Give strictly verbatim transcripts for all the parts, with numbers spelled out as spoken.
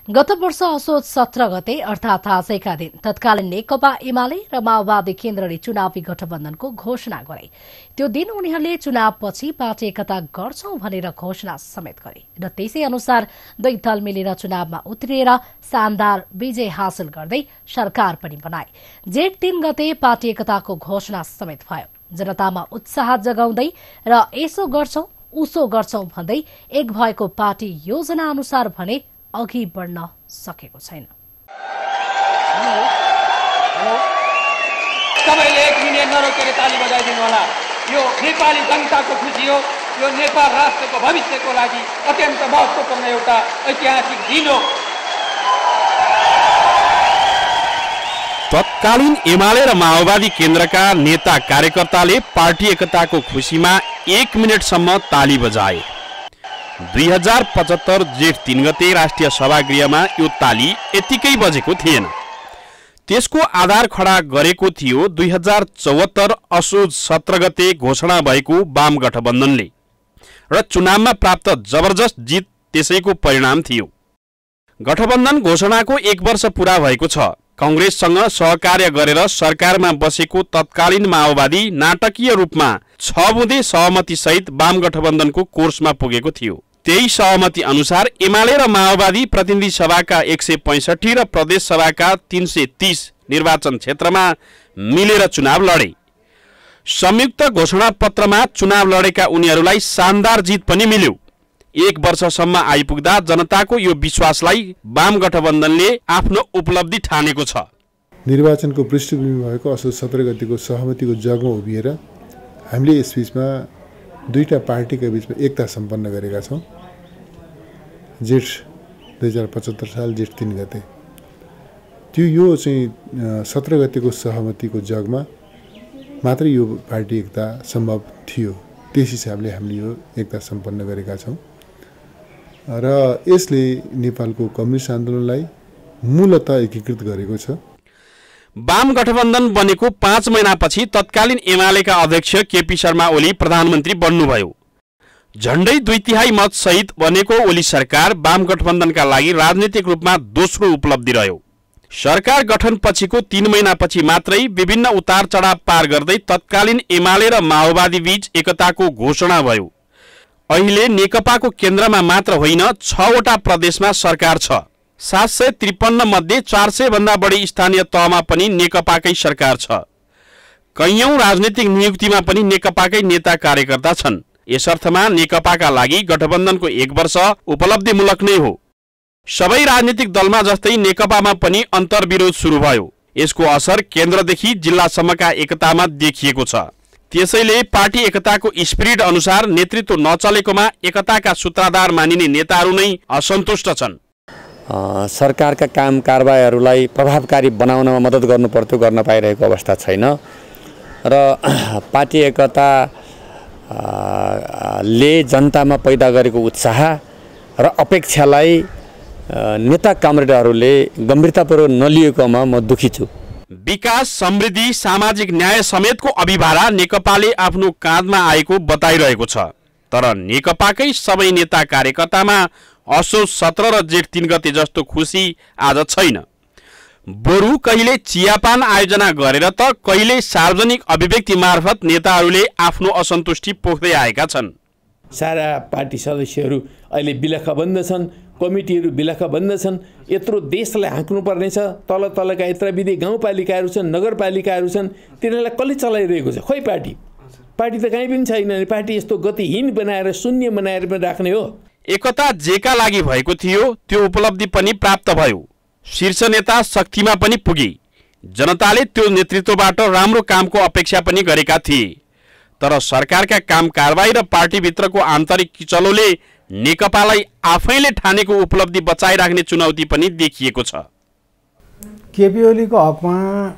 गत वर्ष असोज सत्र गते अर्थात आजैका दिन तत्कालीन नेकपा एमाले र माओवादी केन्द्रले चुनावी गठबन्धनको घोषणा गरे। त्यो दिन उनीहरूले चुनावपछि पार्टी एकता गर्छौं भनेर घोषणा समेत गरे र त्यसै अनुसार दुई दल मिलेर चुनावमा उत्रिएर शानदार विजय हासिल गर्दै सरकार पनि बनाए। जेठ तीन गते पार्टी एकताको घोषणा समेत भयो। जनतामा उत्साह जगाउँदै र यसो गर्छौं उसो गर्छौं भन्दै एक भएको पार्टी योजना अनुसार भने अघि बढ्न सकेको छैन। सबैले एक मिनेट नरोकेर ताली बजाइदिनु होला। यो नेपाली जनताको खुसी हो। यो नेपाल राष्ट्रको भविष्यको लागि अत्यन्त महत्त्वपूर्ण एउटा ऐतिहासिक दिन हो। तत्कालीन एमाले र माओवादी केन्द्रका नेता कार्यकर्ताले पार्टी एकताको खुसीमा एक मिनटसम्म ताली बजाए। दुई हजार पचहत्तर जेठ तीन गते राष्ट्रिय सभागृहमा यो ताली यतिकै बजेको थिएन। त्यसको आधार खडा गरेको थियो दुई हजार चौहत्तर असोज सत्र गते घोषणा भएको वाम गठबन्धनले र चुनावमा प्राप्त जबरजस्त जित त्यसैको परिणाम थियो। गठबन्धन घोषणाको एक वर्ष पूरा भएको छ। कांग्रेससँग सहकार्य गरेर सरकारमा बसेको तत्कालीन माओवादी नाटकीय रूपमा छ बुँदे सहमति सहित वाम गठबन्धनको कोर्समा पुगेको थियो। त्यही सहमति अनुसार एमाले र माओवादी प्रतिनिधि सभाका एक सय पैंसठी र प्रदेश सभाका तीन सय तीस निर्वाचन क्षेत्रमा मिलेर चुनाव लडे। संयुक्त घोषणा पत्रमा चुनाव लडेका उनीहरूलाई शानदार जित पनि मिल्यो। एक वर्षसम्म आइपुग्दा जनताको यो विश्वासलाई वाम गठबन्धनले आफ्नो उपलब्धि ठानेको छ। निर्वाचनको पृष्ठभूमि भएको असोज सत्र गतिको सहमतिको जगमा उभिएर हामीले यस बीचमा दुईटा पार्टीका बीचमा एकता सम्पन्न गरेका छौँ। जेठ दुई हजार पचहत्तर साल जेठ तीन गते त्यो यो चाहिँ सत्र गतिको सहमतिको जगमा मात्रै यो पार्टी एकता सम्भव थियो। त्यस हिसाबले हामीले यो एकता सम्पन्न गरेका छौँ र यसले नेपालको कम्युनिस्ट आन्दोलनलाई मूलतः एकीकृत गरेको छ। वाम गठबन्धन बनेको पाँच महिनापछि तत्कालीन एमालेका अध्यक्ष केपी शर्मा ओली प्रधानमन्त्री बन्नुभयो। झण्डै दुई तिहाई मत सहित बनेको ओली सरकार वाम गठबन्धनका लागि राजनीतिक रूपमा दोस्रो उपलब्धि रह्यो। सरकार गठन पछिको तीन महिनापछि मात्रै विभिन्न उतार चढाव पार गर्दै तत्कालीन एमाले र माओवादी बीच एकताको घोषणा भयो। अहिले नेकपाको केन्द्रमा मात्र होइन छवटा प्रदेशमा सरकार छ। सात सय त्रिपन्न मध्ये चार सय भन्दा बढी स्थानीय तहमा पनि नेकपाकै सरकार छ। कैयौं राजनीतिक नियुक्तिमा पनि नेकपाकै नेता कार्यकर्ता छन्। यस अर्थमा नेकपाका लागि गठबन्धनको एक वर्ष उपलब्धिमूलक नै हो। सबै राजनीतिक दलमा जस्तै नेकपामा पनि अन्तर्विरोध सुरु भयो। यसको असर केन्द्रदेखि जिल्लासम्मका एकतामा देखिएको छ। त्यसैले पार्टी एकताको स्पिरिट अनुसार नेतृत्व नचलेकोमा एकताका सूत्रधार मानिने नेताहरू नै असन्तुष्ट छन्। सरकारका काम कारबाहीहरूलाई प्रभावकारी बनाउनमा मद्दत गर्नु पर्थ्यो, गर्न पाइरहेको अवस्था छैन र पार्टी एकता ले जनतामा पैदा गरेको उत्साह र अपेक्षालाई नेता कमरेडहरूले गम्भीरतापूर्वक नलिएकोमा म दुखी छु। विकास, समृद्धि, सामाजिक न्याय समेतको अभिभारा नेकपाले आफ्नो काँधमा आएको बताइरहेको छ। तर नेकपाकै सबै नेता कार्यकर्तामा असोज सत्र र जेठ तीन गते जस्तो खुसी आज छैन। बरु कहिले चियापान आयोजना गरेर त कहिले सार्वजनिक अभिव्यक्ति मार्फत नेताहरूले आफ्नो असन्तुष्टि पोख्दै आएका छन्। सारा पार्टी सदस्यहरू अहिले बिलखबन्द छन्, कमिटीहरू बिलखबन्द छन्। यत्रो देशलाई हाँक्नु पर्ने छ। तल तलका यत्र विधि गाउँपालिकाहरू छन्, नगरपालिकाहरू छन्, तिनीहरूलाई कसले चलाइरहेको छ? खोइ पार्टी पार्टी त कहीँ पनि छैन। पार्टी यस्तो गतिहीन बनाएर शून्य बनाएर पनि राख्ने हो। एकता जेका लागि भएको थियो त्यो उपलब्धि पनि प्राप्त भयो। शीर्ष नेता शक्तिमा पनि पुगे। जनताले त्यो नेतृत्वबाट राम्रो कामको अपेक्षा पनि गरेका थिए। तर सरकारका काम कारबाही र पार्टीभित्रको आन्तरिक किचलोले नेकपालाई आफैले ठानेको उपलब्धि बचाइराख्ने चुनौती पनि देखिएको छ। केपी ओलीको हकमा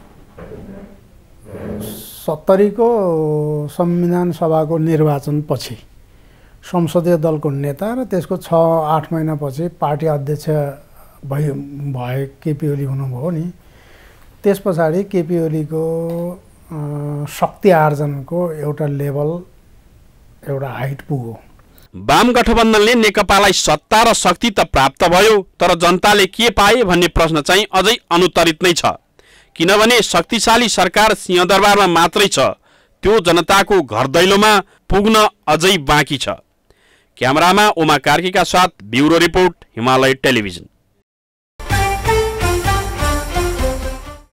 सत्तरीको संविधान सभाको निर्वाचनपछि संसदीय दलको नेता र त्यसको छ आठ महिनापछि पार्टी अध्यक्ष भए भए केपी ओली हुनुभयो नि। त्यस पछाडि केपी ओलीको शक्ति आर्जनको एउटा लेभल, एउटा हाइट पुग्यो। वाम गठबन्धनले नेकपालाई सत्ता र शक्ति त प्राप्त भयो, तर जनताले के पाए भन्ने प्रश्न चाहिँ अझै अनुत्तरित नै छ। किनभने शक्तिशाली सरकार सिंहदरबारमा मात्रै छ, त्यो जनताको घर दैलोमा पुग्न अझै बाँकी छ। क्यामेरामा उमा कार्कीका साथ ब्युरो रिपोर्ट, हिमालय टेलिभिजन।